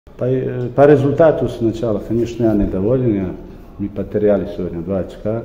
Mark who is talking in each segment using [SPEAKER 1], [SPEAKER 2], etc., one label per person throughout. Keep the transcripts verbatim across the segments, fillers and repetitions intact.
[SPEAKER 1] По, по результату сначала, конечно, я недоволен. Я, мы потеряли сегодня два очка.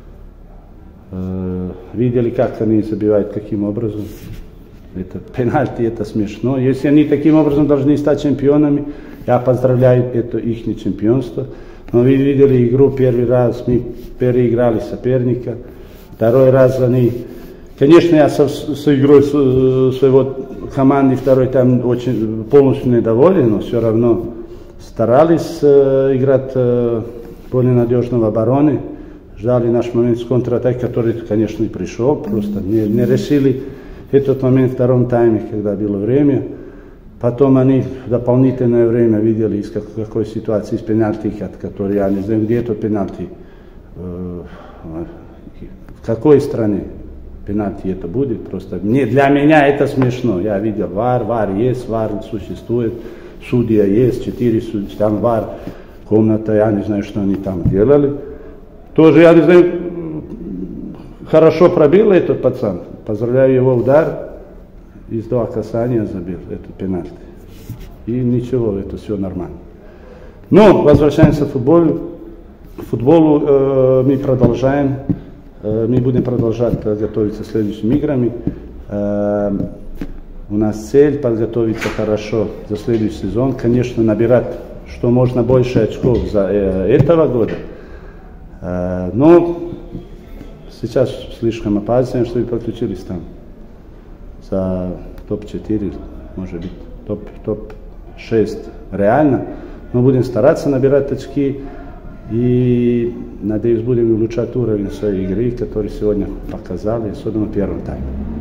[SPEAKER 1] Э, видели, как они забивают, каким образом. Это пенальти, это смешно. Если они таким образом должны стать чемпионами, я поздравляю это их чемпионство. Но вы видели игру первый раз, мы переиграли соперника. Второй раз они... Конечно, я со, с игрой своего команды второй там очень полностью недоволен, но все равно старались э, играть э, более надежно в обороне. Ждали наш момент с контратакой, который, конечно, и пришел. Просто не, не решили этот момент в втором тайме, когда было время. Потом они в дополнительное время видели, из как, какой ситуации, из пенальти, который я не знаю, где это пенальти, э, в какой стране пенальти это будет. Просто не, для меня это смешно. Я видел вар, вар есть, вар существует, судья есть, четыре судьи, там вар, комната, я не знаю, что они там делали. Тоже, я не знаю, хорошо пробил этот пацан, поздравляю его удар, из два касания забил этот пенальти. И ничего, это все нормально. Но возвращаемся к футболу. К футболу э, мы продолжаем. Э, мы будем продолжать готовиться к следующим играм. Э, у нас цель подготовиться хорошо за следующий сезон. Конечно, набирать, что можно больше очков за э, этого года. Э, но сейчас слишком опасно, что вы подключились там за топ четыре, может быть, топ, топ шесть реально. Мы будем стараться набирать очки и, надеюсь, будем улучшать уровень своей игры, который сегодня показали, особенно в первом тайме.